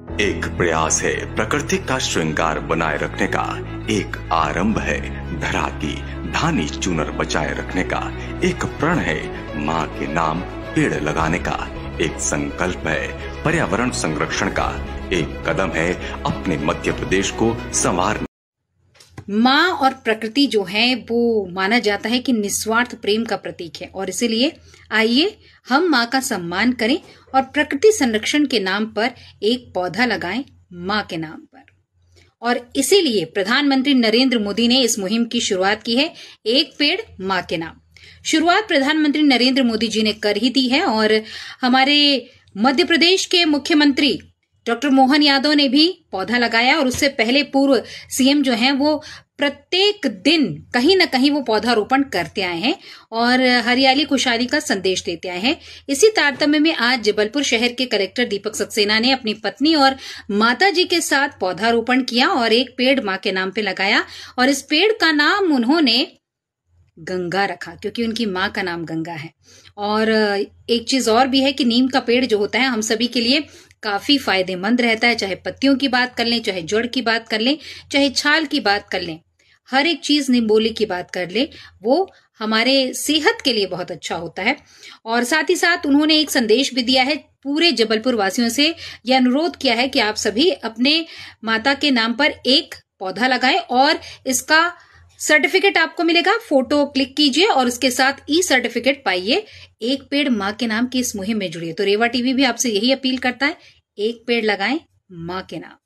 एक प्रयास है प्रकृति का श्रृंगार बनाए रखने का, एक आरंभ है धरा की धानी चूनर बचाए रखने का, एक प्रण है माँ के नाम पेड़ लगाने का, एक संकल्प है पर्यावरण संरक्षण का, एक कदम है अपने मध्य प्रदेश को संवारने। माँ और प्रकृति जो है वो माना जाता है कि निस्वार्थ प्रेम का प्रतीक है और इसीलिए आइए हम माँ का सम्मान करें और प्रकृति संरक्षण के नाम पर एक पौधा लगाएं माँ के नाम पर। और इसीलिए प्रधानमंत्री नरेंद्र मोदी ने इस मुहिम की शुरुआत की है, एक पेड़ माँ के नाम। शुरुआत प्रधानमंत्री नरेंद्र मोदी जी ने कर ही दी है और हमारे मध्य प्रदेश के मुख्यमंत्री डॉक्टर मोहन यादव ने भी पौधा लगाया और उससे पहले पूर्व सीएम जो हैं वो प्रत्येक दिन कहीं न कहीं वो पौधारोपण करते आए हैं और हरियाली खुशहाली का संदेश देते आए हैं। इसी तारतम्य में आज जबलपुर शहर के कलेक्टर दीपक सक्सेना ने अपनी पत्नी और माता जी के साथ पौधारोपण किया और एक पेड़ माँ के नाम पे लगाया और इस पेड़ का नाम उन्होंने गंगा रखा क्योंकि उनकी माँ का नाम गंगा है। और एक चीज और भी है कि नीम का पेड़ जो होता है हम सभी के लिए काफी फायदेमंद रहता है, चाहे पत्तियों की बात कर लें, चाहे जड़ की बात कर लें, चाहे छाल की बात कर लें, हर एक चीज निम्बोली की बात कर ले, वो हमारे सेहत के लिए बहुत अच्छा होता है। और साथ ही साथ उन्होंने एक संदेश भी दिया है, पूरे जबलपुर वासियों से यह अनुरोध किया है कि आप सभी अपने माता के नाम पर एक पौधा लगाएं और इसका सर्टिफिकेट आपको मिलेगा, फोटो क्लिक कीजिए और उसके साथ ई सर्टिफिकेट पाइए। एक पेड़ माँ के नाम की इस मुहिम में जुड़िए। तो रेवा टीवी भी आपसे यही अपील करता है, एक पेड़ लगाएं माँ के नाम।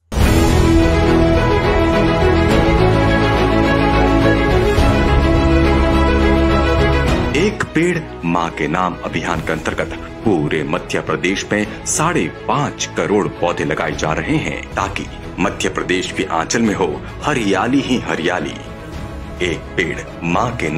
एक पेड़ माँ के नाम अभियान के अंतर्गत पूरे मध्य प्रदेश में 5.5 करोड़ पौधे लगाए जा रहे हैं ताकि मध्य प्रदेश के आंचल में हो हरियाली ही हरियाली। एक पेड़ माँ के